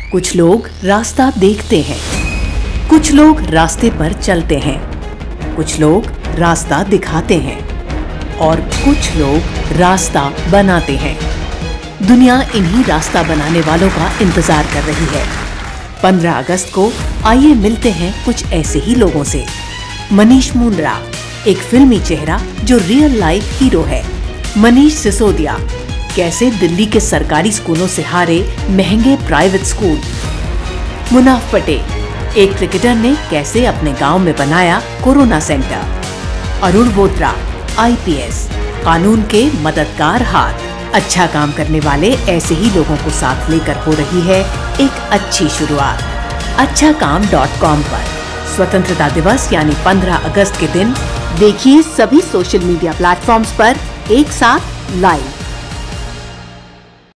कुछ लोग रास्ता देखते हैं, कुछ लोग रास्ते पर चलते हैं, कुछ लोग रास्ता दिखाते हैं और कुछ लोग रास्ता बनाते हैं। दुनिया इन्हीं रास्ता बनाने वालों का इंतजार कर रही है। 15 अगस्त को आइए मिलते हैं कुछ ऐसे ही लोगों से। मनीष मुंद्रा, एक फिल्मी चेहरा जो रियल लाइफ हीरो है। मनीष सिसोदिया, कैसे दिल्ली के सरकारी स्कूलों से हारे महंगे प्राइवेट स्कूल। मुनाफ पटेल, एक क्रिकेटर ने कैसे अपने गांव में बनाया corona centre. Arun Botra, IPS, कानून के मददगार हाथ। अच्छा काम करने वाले ऐसे ही लोगों को साथ लेकर हो रही है एक अच्छी शुरुआत। अच्छाकाम.com पर स्वतंत्रता दिवस यानी 15 अगस्त के दिन देखिए सभी सोशल मीडिया प्लेटफॉर्म्स पर एक साथ लाइव।